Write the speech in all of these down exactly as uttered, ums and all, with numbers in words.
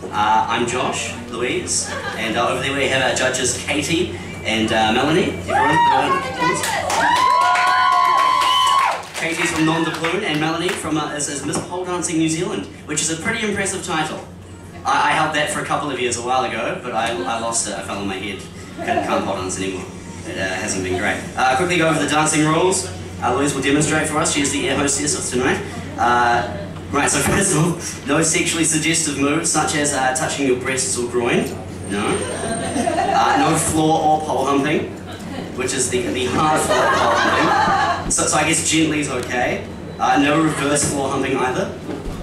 Uh, I'm Josh, Louise, and uh, over there we have our judges Katie and uh, Melanie. Everyone, Katie's from Non de Plume and Melanie from uh, is, is Miss Pole Dancing New Zealand, which is a pretty impressive title. I, I held that for a couple of years a while ago, but I, I lost it. I fell on my head. Can't, can't pole dance anymore. It uh, hasn't been great. Uh, quickly go over the dancing rules. Uh, Louise will demonstrate for us. She is the air hostess of tonight. Uh, right, so first of all, no sexually suggestive moves such as uh, touching your breasts or groin. No. Uh, no floor or pole humping, which is the, the hard floor pole humping. So, so I guess gently is okay. Uh, no reverse floor humping either.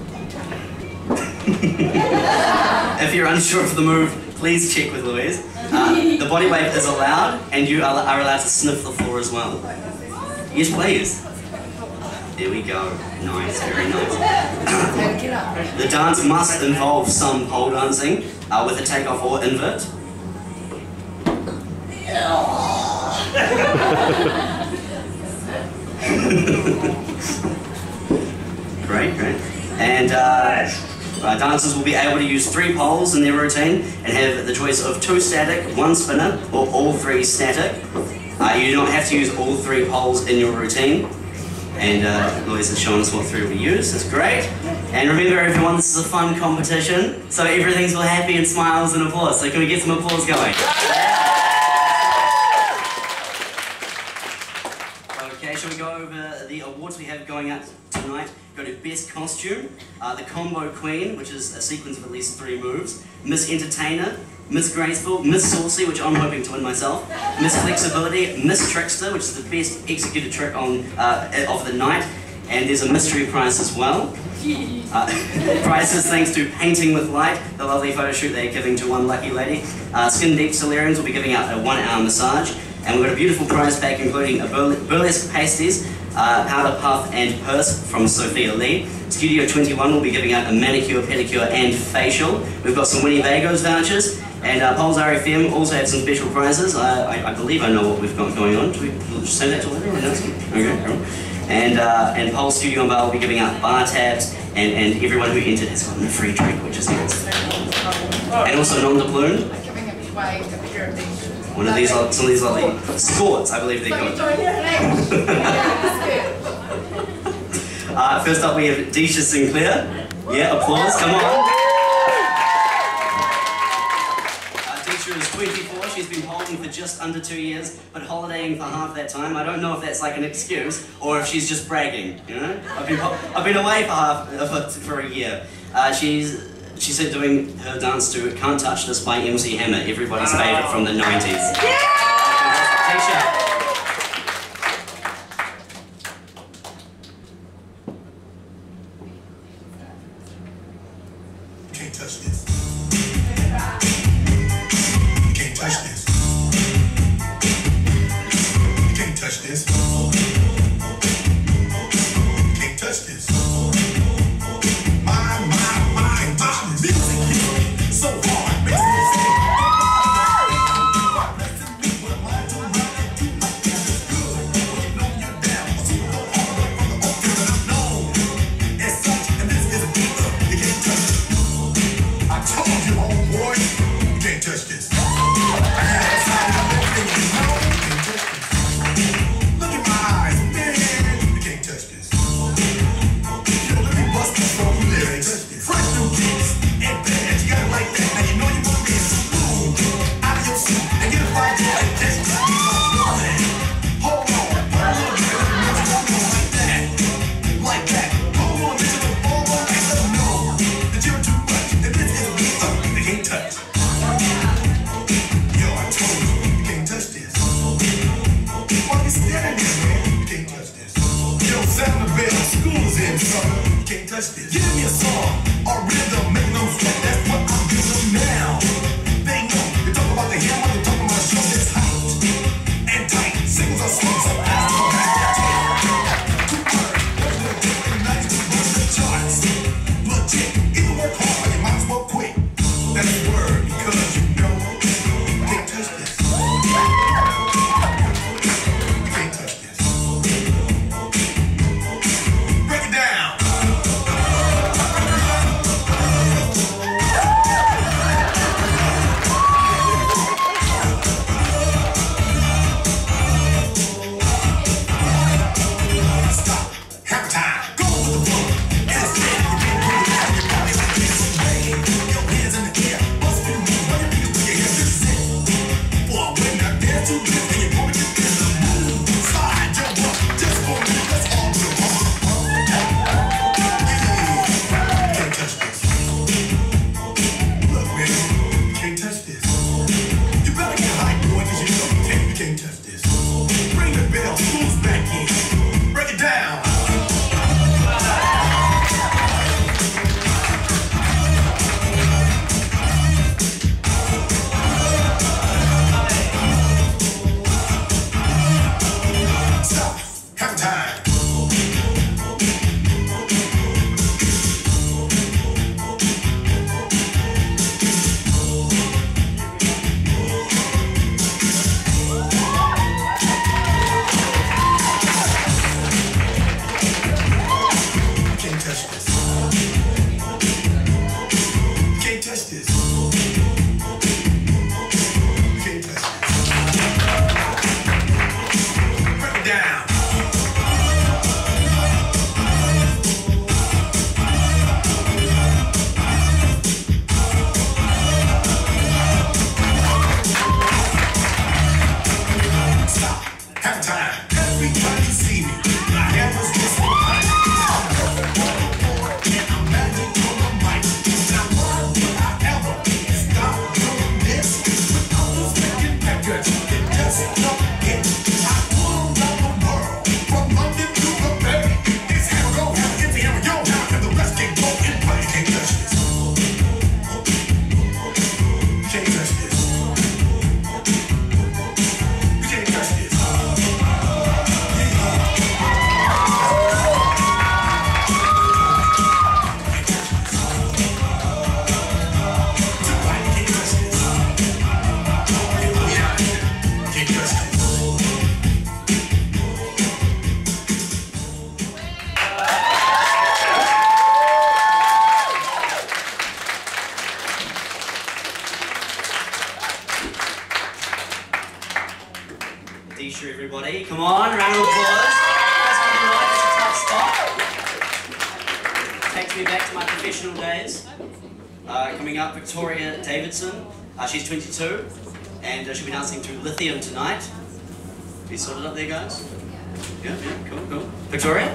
If you're unsure of the move, please check with Louise. Uh, the body wave is allowed, and you are, are allowed to sniff the floor as well. Yes, please. There we go. Nice, very nice. The dance must involve some pole dancing uh, with a takeoff or invert. Great, great. And uh, uh, dancers will be able to use three poles in their routine and have the choice of two static, one spinner, or all three static. Uh, you do not have to use all three poles in your routine. And uh, Louise has shown us what three we use. That's great. And remember, everyone, this is a fun competition, so everything's all happy and smiles and applause. So can we get some applause going? Okay, shall we go over the awards we have going out tonight? Go to Best Costume, uh, the Combo Queen, which is a sequence of at least three moves, Miss Entertainer, Miss Graceful, Miss Saucy, which I'm hoping to win myself, Miss Flexibility, Miss Trickster, which is the best executed trick on uh, of the night, and there's a mystery prize as well. Uh, prizes thanks to Painting with Light, the lovely photo shoot they're giving to one lucky lady. Uh, Skin Deep Solarians will be giving out a one hour massage, and we've got a beautiful prize pack including a burlesque pasties, uh, powder puff and purse from Sophia Lee. Studio twenty-one will be giving out a manicure, pedicure and facial. We've got some Winnie Bagos vouchers, and uh, Poles R F M also have some special prizes. Uh, I, I believe I know what we've got going on. Do we say that to later? Okay, cool. And, uh, and Pole Studio and Bar will be giving out bar tabs, and, and everyone who entered has gotten a free drink, which is nice. And also Non de Plume. One of these, some of these lovely sports, I believe they're good. uh, first up we have Deschia Sinclair. Yeah, applause, come on. Uh, Deschia is twenty-four, she's been holding for just under two years, but holidaying for half that time. I don't know if that's like an excuse, or if she's just bragging, you know? I've been, I've been away for, half, uh, for, for a year. Uh, she's She said doing her dance to Can't Touch This by M C Hammer, everybody's favourite from the nineties. Yeah! Deschia. Can't touch this. Can't touch this. Can't touch this. Can't touch this. I told Deschia, everybody. Come on, round of applause. That's good night. That's a tough spot. Takes me back to my professional days. Uh, coming up, Victoria Davidson. Uh, she's twenty-two, and uh, she'll be dancing to Lithium tonight. Are you sorted up there, guys? Yeah, yeah, cool, cool. Victoria?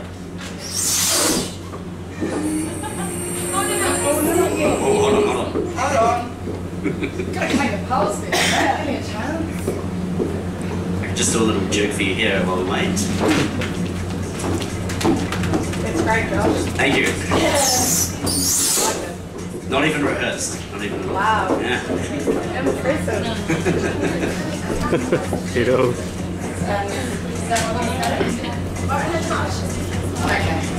Oh, hold on, hold on. Hold on. Gotta make a pulse there, right? Only a chance. I can just do a little jerk for you here while we wait. It's great, Josh. Thank you. Yes. I like it. Not even rehearsed. Not even rehearsed. Wow. Yeah. Impressive. You know. Okay.